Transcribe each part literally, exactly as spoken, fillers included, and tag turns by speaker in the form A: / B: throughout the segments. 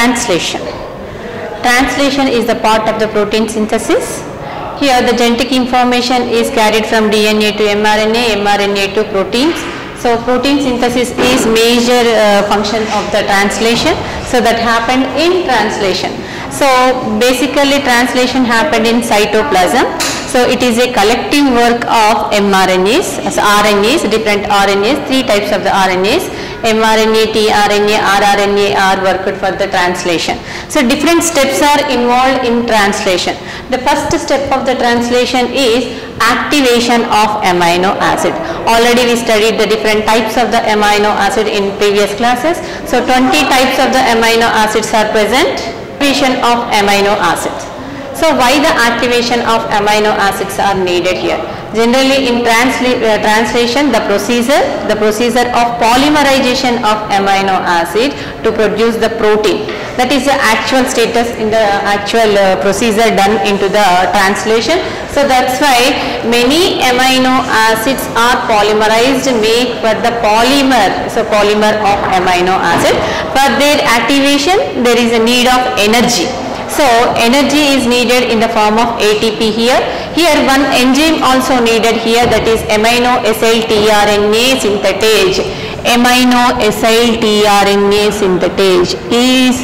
A: Translation. Translation is the part of the protein synthesis. Here the genetic information is carried from D N A to mRNA, mRNA to proteins. So protein synthesis is major uh, function of the translation. So that happened in translation. So basically translation happened in cytoplasm. So it is a collective work of mRNAs, as R N As, different R N As, three types of the R N As, mRNA, tRNA, rRNA are worked for the translation. So different steps are involved in translation. The first step of the translation is activation of amino acid. Already we studied the different types of the amino acid in previous classes. So twenty types of the amino acids are present. Activation of amino acids. So why the activation of amino acids are needed here? Generally in transla uh, translation, the procedure, the procedure of polymerization of amino acid to produce the protein. That is the actual status in the actual uh, procedure done into the translation. So that's why many amino acids are polymerized, make for the polymer, so polymer of amino acid. For their activation, there is a need of energy. So energy is needed in the form of A T P here. Here one enzyme also needed here, that is amino acyl tRNA synthetase. Amino acyl tRNA synthetase is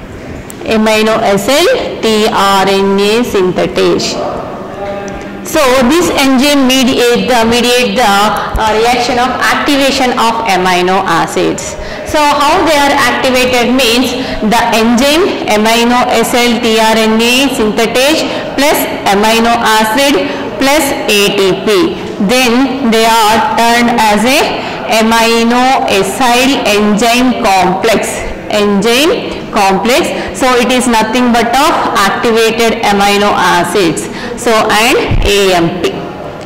A: amino acyl tRNA synthetase. So this enzyme mediate the, mediate the uh, reaction of activation of amino acids. So how they are activated means the enzyme amino acyl tRNA synthetase plus amino acid plus A T P. Then they are turned as a amino acyl enzyme complex. Enzyme complex. So it is nothing but of activated amino acids. So and A M P.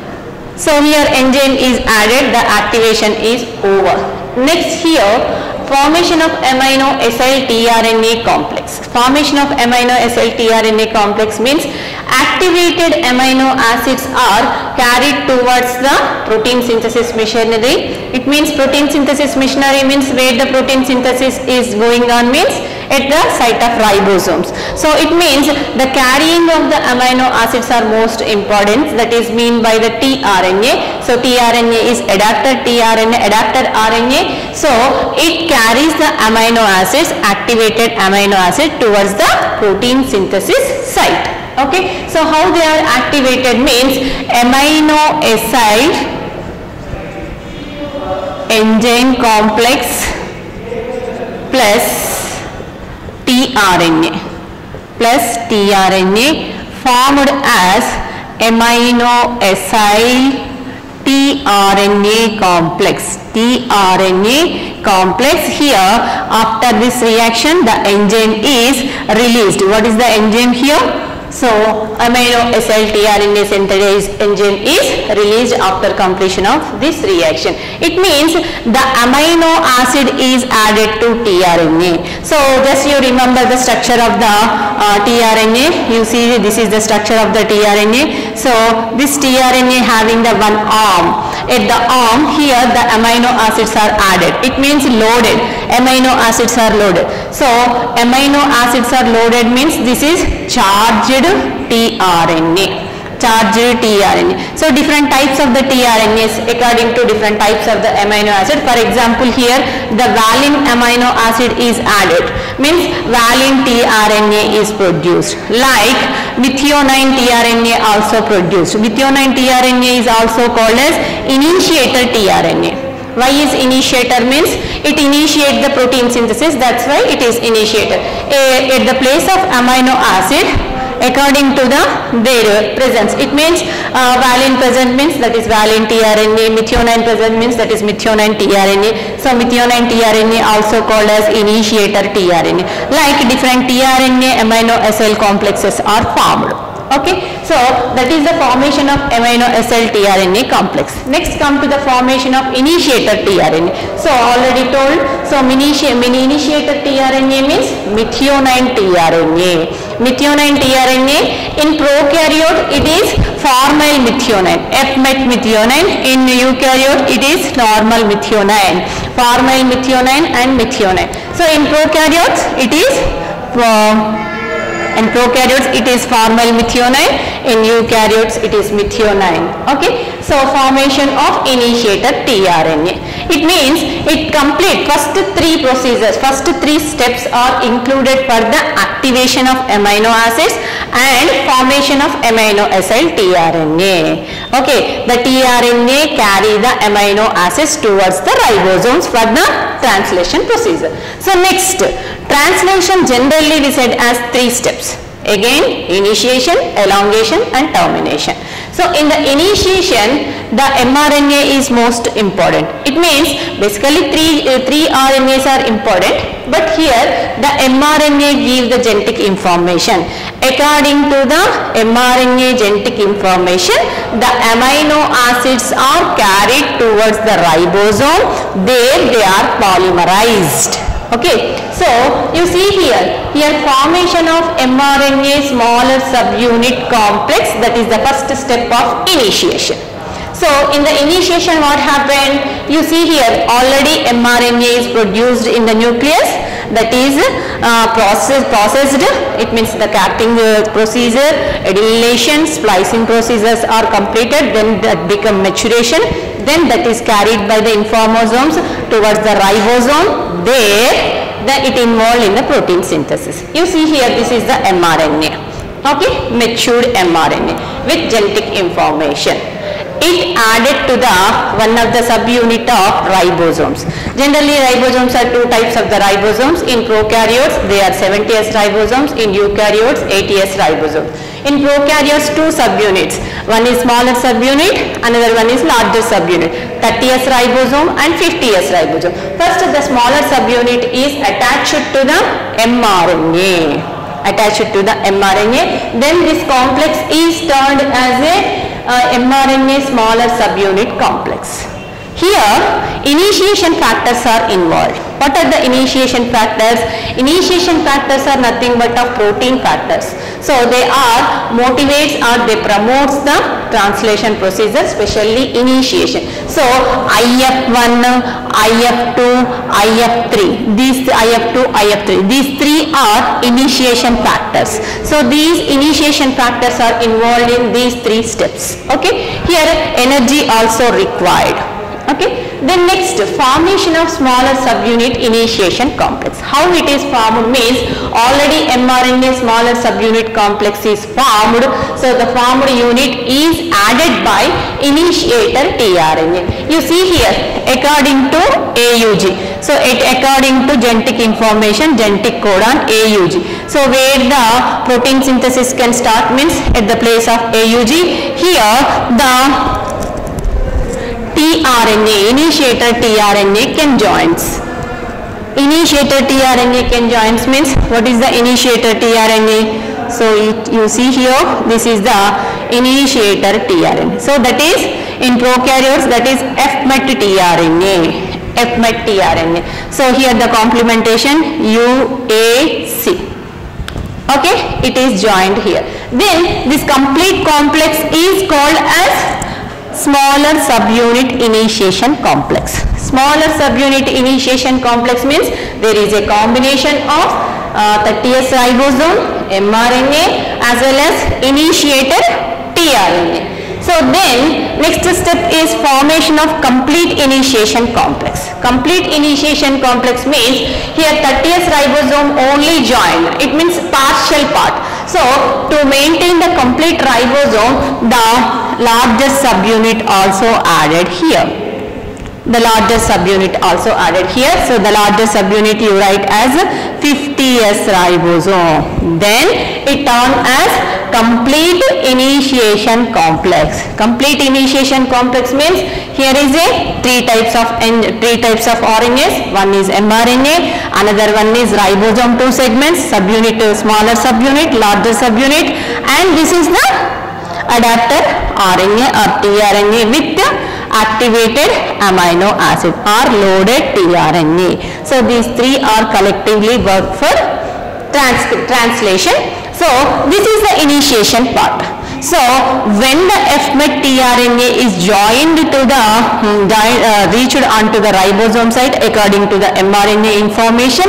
A: So here enzyme is added, the activation is over. Next here, formation of amino acyl tRNA complex. Formation of amino acyl tRNA complex means activated amino acids are carried towards the protein synthesis machinery. It means protein synthesis machinery means where the protein synthesis is going on means at the site of ribosomes. So it means the carrying of the amino acids are most important, that is mean by the tRNA. So tRNA is adapter tRNA, adapter R N A. So it carries the amino acids, activated amino acid towards the protein synthesis site. Okay, so how they are activated means amino acyl enzyme complex plus tRNA plus tRNA formed as amino acyl tRNA complex. tRNA complex. Here after this reaction the enzyme is released. What is the enzyme here? So amino acyl tRNA synthesis enzyme is released after completion of this reaction. It means the amino acid is added to tRNA. So just you remember the structure of the uh, tRNA. You see this is the structure of the tRNA. So this tRNA having the one arm. At the arm here the amino acids are added. It means loaded. Amino acids are loaded. So amino acids are loaded means this is charged tRNA. Charged tRNA. So different types of the tRNAs according to different types of the amino acid. For example here the valine amino acid is added, means valine tRNA is produced. Like methionine tRNA also produced. Methionine tRNA is also called as initiator tRNA. Why is initiator means it initiates the protein synthesis, that's why it is initiator. A, at the place of amino acid according to the their presence. It means uh, valine present means that is valine tRNA, methionine present means that is methionine tRNA. So methionine tRNA also called as initiator tRNA. Like different tRNA amino acyl complexes are formed. Okay, so that is the formation of amino acyl tRNA complex. Next come to the formation of initiator tRNA. So already told, so mini initiator tRNA means methionine tRNA. Methionine tRNA in prokaryote it is formal methionine, F-met methionine. In eukaryote it is normal methionine, formal methionine and methionine. So in prokaryotes it is uh, in prokaryotes it is formal methionine, in eukaryotes it is methionine. Okay, so formation of initiator tRNA. It means it complete first three procedures, first three steps are included for the activation of amino acids and formation of amino acyl tRNA. Okay, the tRNA carry the amino acids towards the ribosomes for the translation procedure. So next, translation generally we said as three steps. Again, initiation, elongation and termination. So in the initiation, the mRNA is most important. It means basically three, uh, three R N As are important, but here the mRNA gives the genetic information. According to the mRNA genetic information, the amino acids are carried towards the ribosome. There they are polymerized. Okay, so you see here, here formation of mRNA smaller subunit complex, that is the first step of initiation. So in the initiation what happened? You see here already mRNA is produced in the nucleus, that is uh, process, processed, it means the capping uh, procedure, adenylation, splicing procedures are completed, then that become maturation, then that is carried by the informosomes towards the ribosome. There then it involved in the protein synthesis. You see here this is the mRNA, okay, matured mRNA with genetic information. It added to the one of the subunit of ribosomes. Generally ribosomes are two types of the ribosomes. In prokaryotes they are seventy S ribosomes, in eukaryotes eighty S ribosomes. In prokaryotes two subunits, one is smaller subunit, another one is larger subunit, thirty S ribosome and fifty S ribosome. First the smaller subunit is attached to the mRNA, attached to the mRNA, then this complex is turned as a uh, mRNA smaller subunit complex. Here initiation factors are involved. What are the initiation factors? Initiation factors are nothing but of protein factors. So they are motivates or they promotes the translation procedure, especially initiation. So I F one, I F two, I F three, these I F two, I F three, these three are initiation factors. So these initiation factors are involved in these three steps. Okay, here energy also required. Okay, then next, formation of smaller subunit initiation complex. How it is formed means already mRNA smaller subunit complex is formed, so the formed unit is added by initiator tRNA. You see here according to A U G, so it according to genetic information, genetic codon A U G. So where the protein synthesis can start means at the place of A U G. Here the tRNA, initiator tRNA can joins. Initiator tRNA can joins means what is the initiator tRNA? So it, you see here this is the initiator tRNA. So that is in prokaryotes, that is F-met tRNA. F-met tRNA. So here the complementation U A C. Okay, it is joined here. Then this complete complex is called as smaller subunit initiation complex. Smaller subunit initiation complex means there is a combination of uh, thirty S ribosome, mRNA as well as initiator tRNA. So then next step is formation of complete initiation complex. Complete initiation complex means here thirty S ribosome only joined, it means partial part. So to maintain the complete ribosome, the largest subunit also added here. The largest subunit also added here. So the largest subunit you write as fifty S ribosome. Then it turned as complete initiation complex. Complete initiation complex means here is a three types of three types of R N As. One is mRNA, another one is ribosome two segments, subunit smaller subunit, larger subunit, and this is the adapter R N A or tRNA with the activated amino acid or loaded tRNA. So these three are collectively work for trans translation. So this is the initiation part. So when the F-met tRNA is joined to the um, uh, reached onto the ribosome site according to the mRNA information,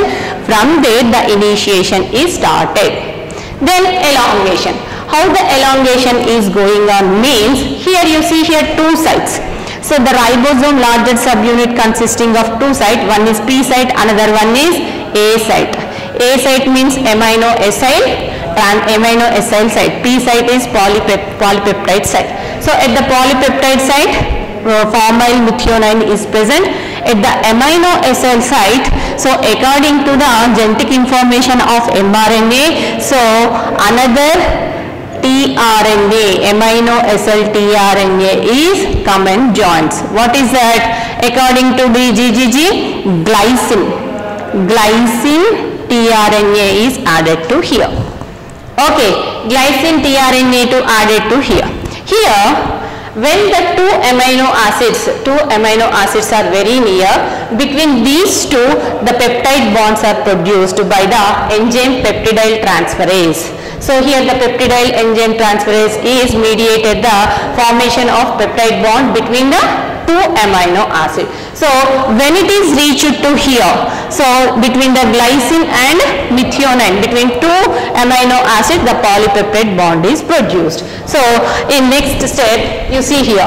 A: From there the initiation is started. Then elongation. How the elongation is going on means, here you see here two sites. So the ribosome largest subunit consisting of two sites, one is P site, another one is A site. A site means amino acyl and amino acyl site. P site is polypep polypeptide site. So at the polypeptide site, uh, formyl methionine is present. At the amino acyl site, so according to the genetic information of mRNA, so another tRNA, amino acyl tRNA is come and joins. What is that? According to the G G G, glycine. Glycine tRNA is added to here. Okay, glycine tRNA to added to here. Here, when the two amino acids, two amino acids are very near, between these two, the peptide bonds are produced by the enzyme peptidyl transferase. So here the peptidyl enzyme transferase is mediated the formation of peptide bond between the two amino acids. So when it is reached to here, so between the glycine and methionine, between two amino acids, the polypeptide bond is produced. So in next step, you see here,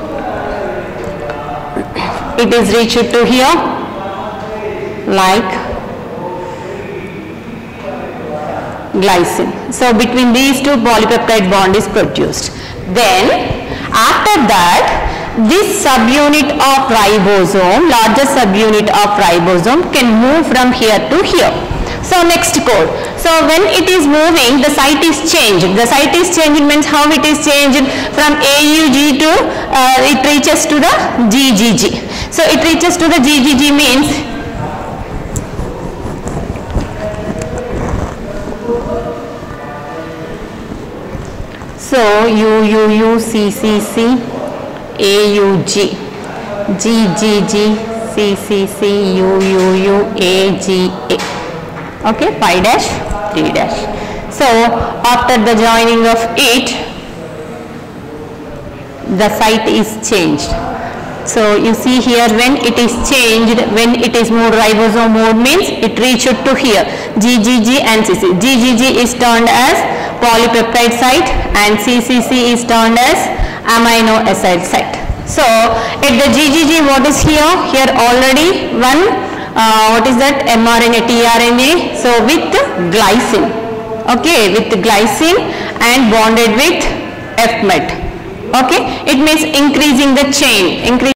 A: it is reached to here like glycine. So between these two, polypeptide bond is produced. Then after that, this subunit of ribosome, largest subunit of ribosome can move from here to here. So next code. So when it is moving, the site is changed. The site is changed means how it is changed from A U G to uh, it reaches to the G G G. So it reaches to the G G G means so U U U C C C A U G, G G G, C C C, U U U, A G A. Okay, pi dash, D dash. So after the joining of it, the site is changed. So you see here, when it is changed, when it is moved ribosome mode means it reached to here, G G G and C C. G G G is turned as polypeptide site and C C C is turned as amino acid site. So at the G G G, what is here? Here already one, uh, what is that? mRNA, tRNA. So with glycine, okay, with glycine and bonded with F met. Okay, it means increasing the chain. Increase